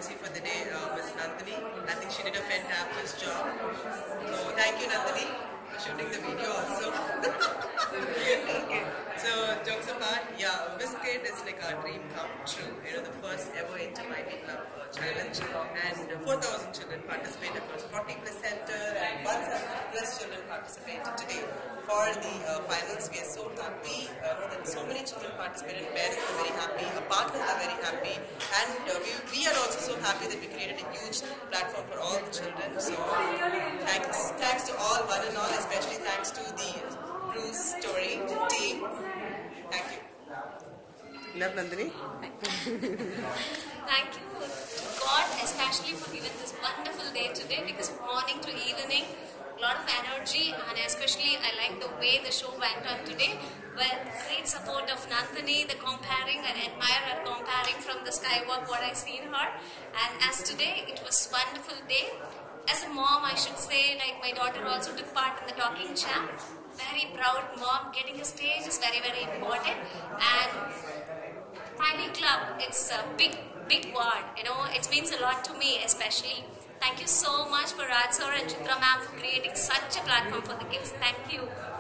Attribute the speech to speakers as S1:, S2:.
S1: MC for the day, Ms. Nandini. I think she did a fantabulous job. So thank you, Nandini, for shooting the video also. Okay, so jokes apart, yeah, Biscuit is like our dream come true. You know, the first ever Inter Mighty Club challenge, and 4,000 children participate across 40 plus center, and 1,000 plus children participated today for the finals. We are so happy that so many children participated. Parents are very happy, our partners are very happy, and we are also so happy that we created a huge platform for all the children. So thanks to all, one and all, especially thanks to the Bruce Story team. Thank you. Love, Nandini.
S2: Thank you to God, especially for giving this wonderful day today, because morning to evening, a lot of energy, and especially I like the way the show went on today with great support of Nandini, the comparing and admire her comparing from the skywalk what I seen her. And as today, it was wonderful day. As a mom, I should say, like my daughter also took part in the talking champ. Very proud mom. Getting a stage is very, very important. And Tiny Club, it's a big word. You know, it means a lot to me, especially. Thank you so much for Raj sir and Chitra ma'am for creating such a platform for the kids. Thank you.